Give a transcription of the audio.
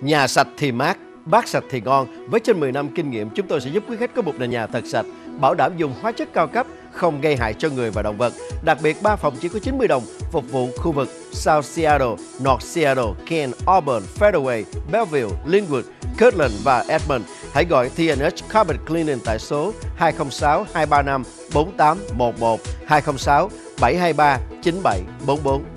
Nhà sạch thì mát, bát sạch thì ngon. Với trên 10 năm kinh nghiệm, chúng tôi sẽ giúp quý khách có một nền nhà thật sạch, bảo đảm dùng hóa chất cao cấp, không gây hại cho người và động vật. Đặc biệt 3 phòng chỉ có 90 đồng, phục vụ khu vực South Seattle, North Seattle, Kent, Auburn, Fairway, Belleville, Linwood, Kirtland và Edmond. Hãy gọi TNH Carpet Cleaning tại số 206 235 4811 206 723 9744.